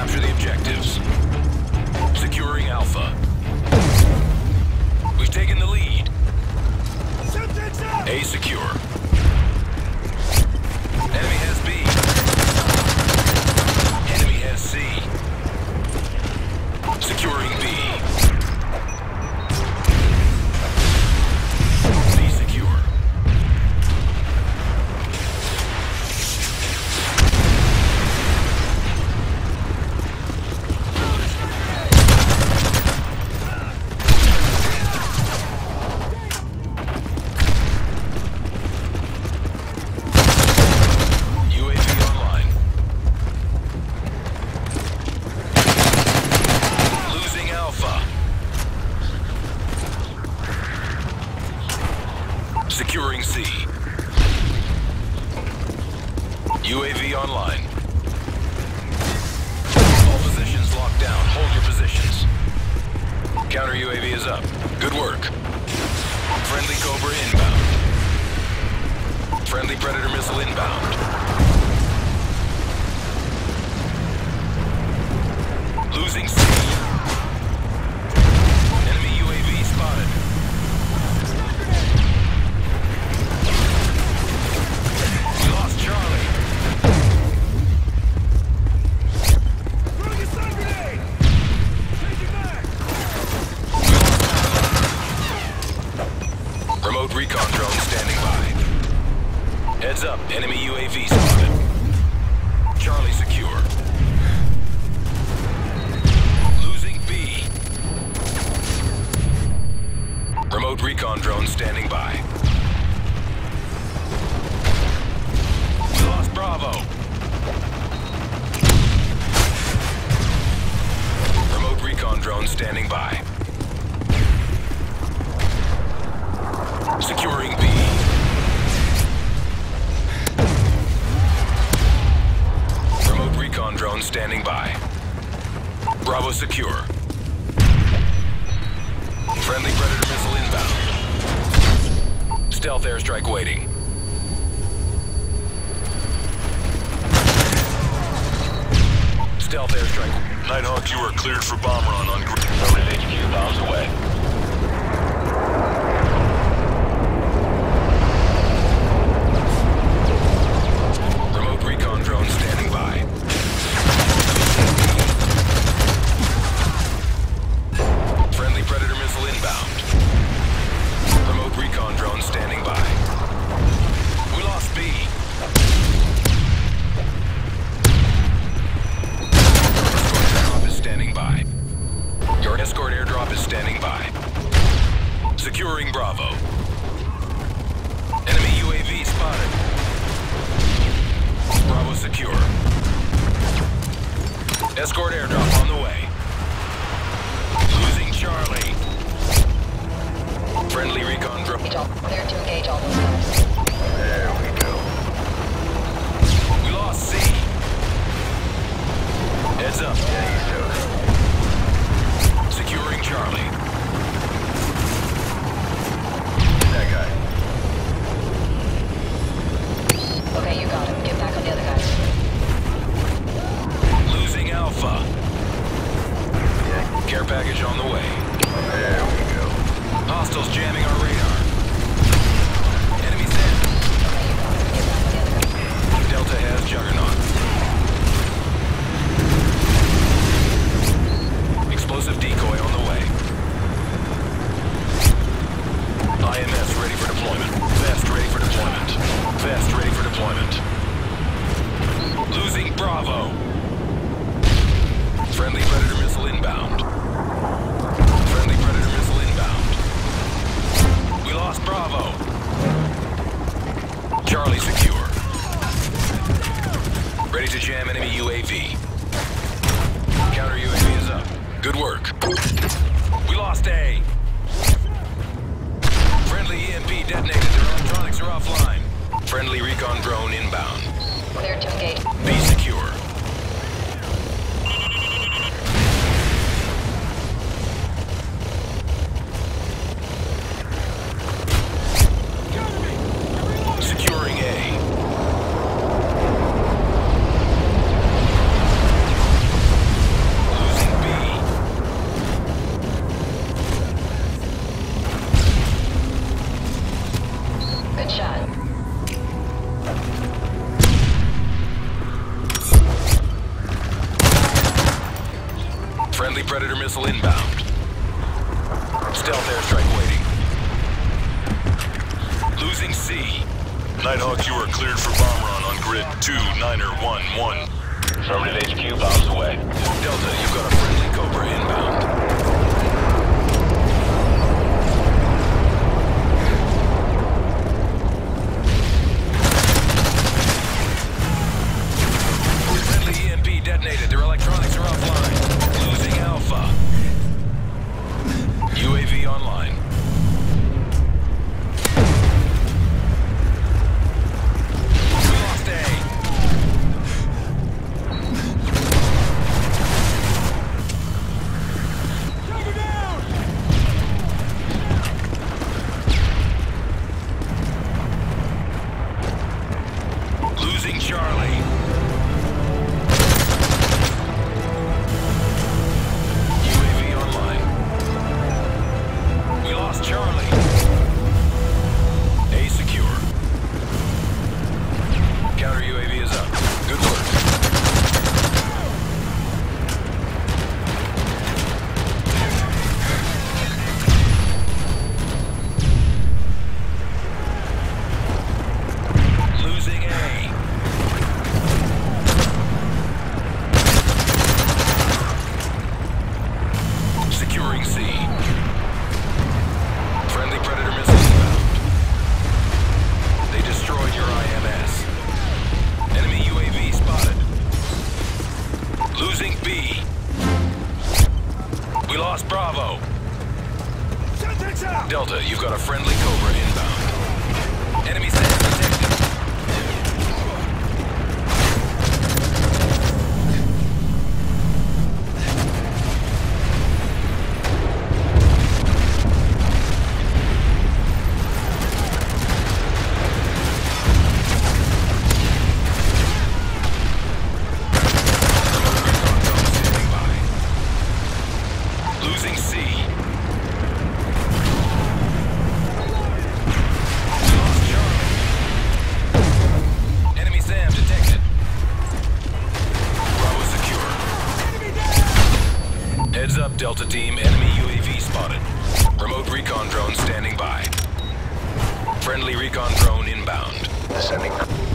Capture the objectives. Securing Alpha. We've taken the lead. A secure. Enemy has B. Enemy has C. Securing B. C secure. Securing C. UAV online. All positions locked down. Hold your positions. Counter UAV is up. Good work. Friendly Cobra inbound. Friendly Predator missile inbound. Losing C. Enemy UAV spotted. Remote recon drone standing by. Heads up, enemy UAV spotted. Charlie secure. Losing B. Remote recon drone standing by. We lost Bravo. Remote recon drone standing by. Securing B. Remote recon drone standing by. Bravo secure. Friendly Predator missile inbound. Stealth airstrike waiting. Stealth airstrike. Nighthawk, you are cleared for bomb run on grid. Noted HQ miles away. Drone standing by. Friendly Predator missile inbound. Remote recon drone standing by. We lost B. Escort airdrop is standing by. Your escort airdrop is standing by. Securing Bravo. Enemy UAV spotted. Bravo secure. Escort airdrop on the way. Losing Charlie. Friendly recon drone. Clear to engage all those guys. There we go. We lost C. Heads up. Securing Charlie. That guy. Okay, you got him. Get back on the other guys. Losing Alpha. Care package on the way. There we go. Hostiles jamming our radar. Enemies in. Okay, you got him. Get back on the other guys. Delta has Juggernaut. Explosive decoy on the way. IMS ready for deployment. Vest ready for deployment. Vest ready for deployment. Losing Bravo. Friendly Predator missile inbound. Friendly Predator missile inbound. We lost Bravo. Charlie secure. Ready to jam enemy UAV. Counter UAV is up. Good work. We lost A. Friendly EMP detonated. Their electronics are offline. Friendly recon drone inbound. Clear to engage. B secure. Securing A. shot. Friendly Predator missile inbound. Stealth airstrike waiting. Losing C. Nighthawk, you are cleared for bomb run on grid 29er11. Affirmative HQ, bombs away. Delta, you've got a friendly Cobra inbound. Friendly EMP detonated. Their electronics are offline. Losing Alpha. UAV online. We lost A. Losing Charlie. UAV online. We lost Charlie. A secure. Counter UAV is up. Good work. Losing A. Securing C. Friendly Predator missile inbound. They destroyed your IMS. Enemy UAV spotted. Losing B. We lost Bravo. Delta, you've got a friendly Cobra inbound. Enemy SAM detected. Standing by. Losing C. We lost Charlie. Enemy SAM detected. Bravo secure. Heads up, Delta team. Enemy UAV spotted. Remote recon drone standing by. Friendly recon drone inbound. Descending.